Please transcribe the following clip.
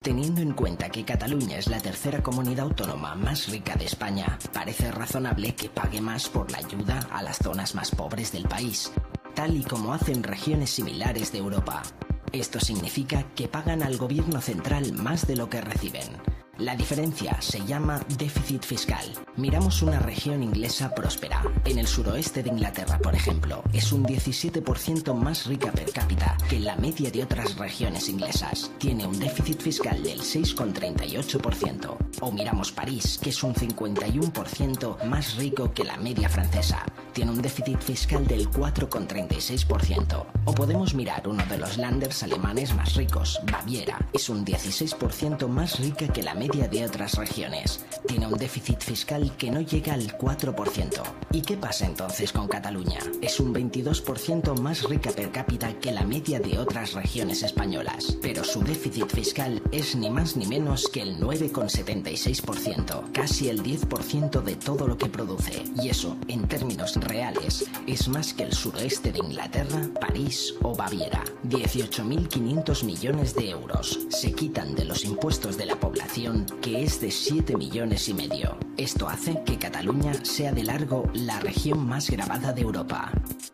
Teniendo en cuenta que Cataluña es la tercera comunidad autónoma más rica de España, parece razonable que pague más por la ayuda a las zonas más pobres del país, tal y como hacen regiones similares de Europa. Esto significa que pagan al gobierno central más de lo que reciben. La diferencia se llama déficit fiscal. Miramos una región inglesa próspera. En el suroeste de Inglaterra, por ejemplo, es un 17% más rica per cápita que la media de otras regiones inglesas. Tiene un déficit fiscal del 6,38%. O miramos París, que es un 51% más rico que la media francesa. Tiene un déficit fiscal del 4,36%. O podemos mirar uno de los landers alemanes más ricos, Baviera. Es un 16% más rica que la media de otras regiones. Tiene un déficit fiscal que no llega al 4%. ¿Y qué pasa entonces con Cataluña? Es un 22% más rica per cápita que la media de otras regiones españolas. Pero su déficit fiscal es ni más ni menos que el 9,76%. Casi el 10% de todo lo que produce. Y eso, en términos reales, es más que el suroeste de Inglaterra, París o Baviera. 18.500 millones de euros se quitan de los impuestos de la población, que es de 7,5 millones. Esto hace que Cataluña sea de largo la región más gravada de Europa.